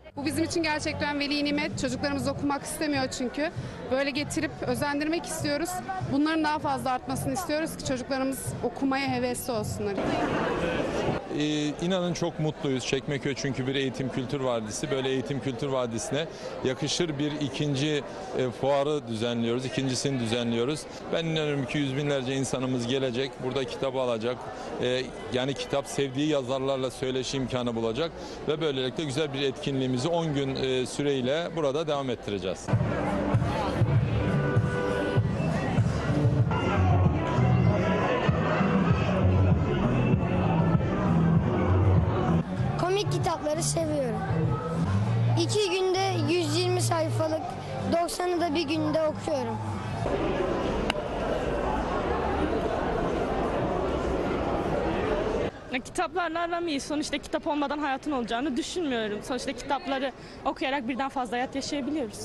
Bu bizim için gerçekten veli nimet. Çocuklarımız okumak istemiyor çünkü. Böyle getirip özendirmek istiyoruz. Bunların daha fazla artmasını istiyoruz ki çocuklarımız okumaya hevesli olsunlar. İnanın çok mutluyuz. Çekmeköy çünkü bir eğitim kültür vadisi. Böyle eğitim kültür vadisine yakışır bir ikinci fuarı düzenliyoruz. İkincisini düzenliyoruz. Ben inanıyorum ki yüz binlerce insanımız gelecek. Burada kitabı alacak. Yani kitap sevdiği yazarlarla söyleşi imkanı bulacak. Ve böylelikle güzel bir etkinliğimizi 10 gün süreyle burada devam ettireceğiz. Komik kitapları seviyorum. 2 günde 120 sayfalık, 90'ı da bir günde okuyorum. Kitaplarla aram iyi. Sonuçta kitap olmadan hayatın olacağını düşünmüyorum. Sonuçta kitapları okuyarak birden fazla hayat yaşayabiliyoruz.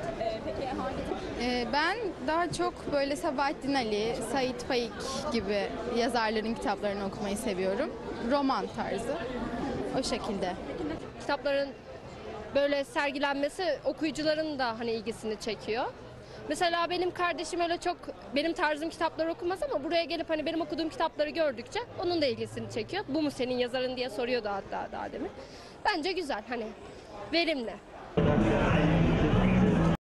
Ben daha çok böyle Sabahattin Ali, Sait Faik gibi yazarların kitaplarını okumayı seviyorum. Roman tarzı. O şekilde. Kitapların böyle sergilenmesi okuyucuların da hani ilgisini çekiyor. Mesela benim kardeşim öyle çok benim tarzım kitapları okumaz ama buraya gelip hani benim okuduğum kitapları gördükçe onun da ilgisini çekiyor. Bu mu senin yazarın diye soruyordu hatta daha demin. Bence güzel, hani verimli.